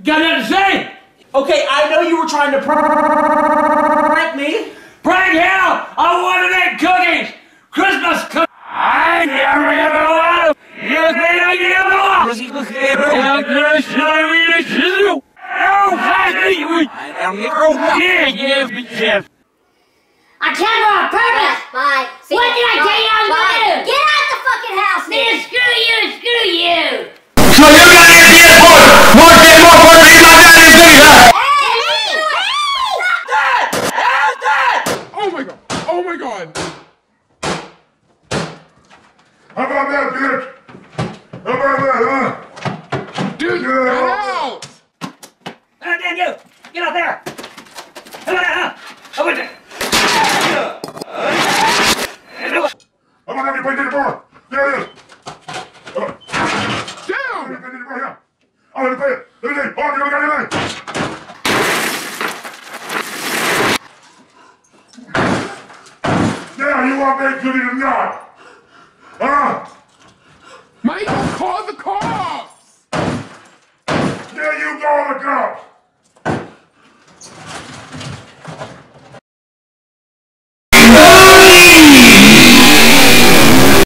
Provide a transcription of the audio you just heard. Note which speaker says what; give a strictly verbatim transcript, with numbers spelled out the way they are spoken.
Speaker 1: Got nothing to say?
Speaker 2: Okay, I know you were trying to prank me.
Speaker 1: Prank hell! I want to make cookies! Christmas cookies! I never ever want you think I give up! How can I show you? Oh,
Speaker 3: I came on purpose! Bye. See what did I tell you I was going to do? Get out the fucking house! Then screw you, screw you!
Speaker 1: So you got your P S four! More day, more for me, my dad is big, huh?
Speaker 4: Oh my god! Oh my god!
Speaker 5: How about that, bitch? How about that, huh?
Speaker 4: Dude,
Speaker 5: Yeah.
Speaker 4: get out!
Speaker 1: Uh, damn you! Get out there! How about that, huh? How about that?
Speaker 5: How about that, you play before? There it is.
Speaker 4: Down!
Speaker 5: Let me play it right here. Oh, let me play it. Let me see. Oh, you got anything? Yeah, you want me to do it or not?